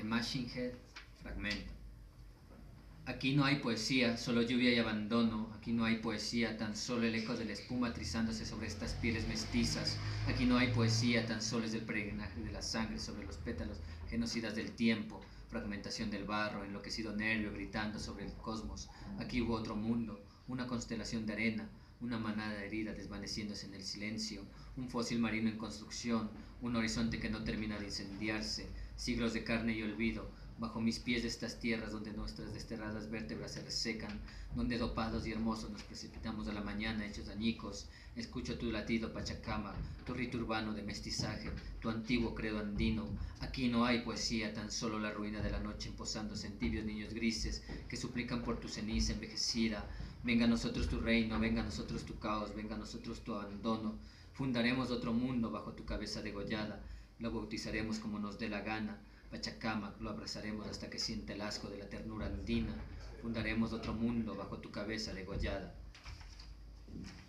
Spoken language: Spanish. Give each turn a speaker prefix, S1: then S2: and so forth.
S1: Machine Head, fragmento. Aquí no hay poesía, solo lluvia y abandono. Aquí no hay poesía, tan solo el eco de la espuma trizándose sobre estas pieles mestizas. Aquí no hay poesía, tan solo es el peregrinaje de la sangre sobre los pétalos genocidas del tiempo. Fragmentación del barro, enloquecido nervio gritando sobre el cosmos. Aquí hubo otro mundo, una constelación de arena, una manada herida desvaneciéndose en el silencio, un fósil marino en construcción, un horizonte que no termina de incendiarse, siglos de carne y olvido, bajo mis pies de estas tierras donde nuestras desterradas vértebras se resecan, donde dopados y hermosos nos precipitamos a la mañana hechos añicos. Escucho tu latido Pachacama, tu rito urbano de mestizaje, tu antiguo credo andino. Aquí no hay poesía, tan solo la ruina de la noche emposándose en tibios niños grises que suplican por tu ceniza envejecida. Venga a nosotros tu reino, venga a nosotros tu caos, venga a nosotros tu abandono. Fundaremos otro mundo bajo tu cabeza degollada, lo bautizaremos como nos dé la gana. Pachacama, lo abrazaremos hasta que sienta el asco de la ternura andina. Fundaremos otro mundo bajo tu cabeza degollada.